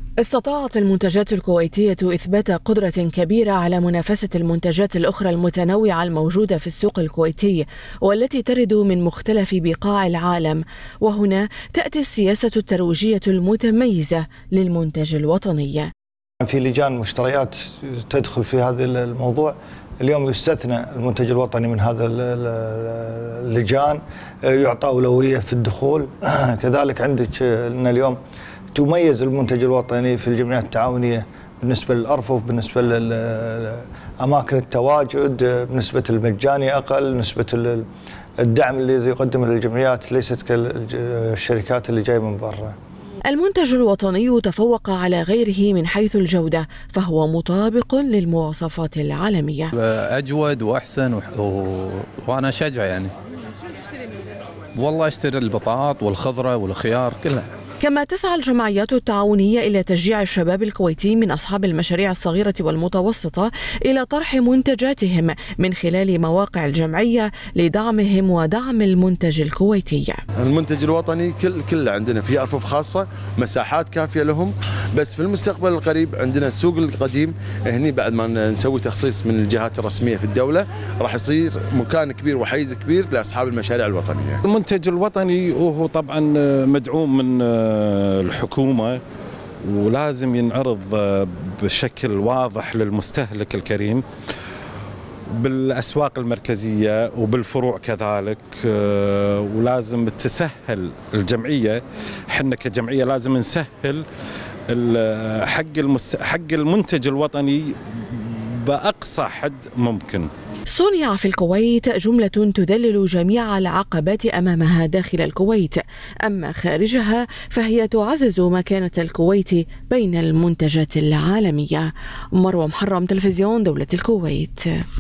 استطاعت المنتجات الكويتية إثبات قدرة كبيرة على منافسة المنتجات الأخرى المتنوعة الموجودة في السوق الكويتي والتي ترد من مختلف بقاع العالم، وهنا تأتي السياسة الترويجية المتميزة للمنتج الوطني. في لجان مشتريات تدخل في هذا الموضوع. اليوم يستثنى المنتج الوطني من هذا اللجان، يعطى أولوية في الدخول. كذلك عندك أن اليوم تميز المنتج الوطني في الجمعيات التعاونية بالنسبة للأرفف، بالنسبة لأماكن التواجد، بنسبة المجاني أقل، نسبة الدعم الذي يقدمه للجمعيات ليست كالشركات اللي جاية من برا. المنتج الوطني تفوق على غيره من حيث الجودة، فهو مطابق للمواصفات العالمية. أجود وأحسن وأنا أشجع يعني. والله أشتري البطاط والخضرة والخيار كلها. كما تسعى الجمعيات التعاونية إلى تشجيع الشباب الكويتي من أصحاب المشاريع الصغيرة والمتوسطة إلى طرح منتجاتهم من خلال مواقع الجمعية لدعمهم ودعم المنتج الكويتي. المنتج الوطني كله عندنا في أرفف خاصة، مساحات كافية لهم، بس في المستقبل القريب عندنا السوق القديم هني بعد ما نسوي تخصيص من الجهات الرسمية في الدولة راح يصير مكان كبير وحيز كبير لأصحاب المشاريع الوطنية. المنتج الوطني وهو طبعا مدعوم من الحكومة ولازم ينعرض بشكل واضح للمستهلك الكريم بالأسواق المركزية وبالفروع كذلك، ولازم تسهل الجمعية. حنا كجمعية لازم نسهل حق المنتج الوطني بأقصى حد ممكن. صنع في الكويت جملة تذلل جميع العقبات أمامها داخل الكويت، أما خارجها فهي تعزز مكانة الكويت بين المنتجات العالمية. مروة محرم، تلفزيون دولة الكويت.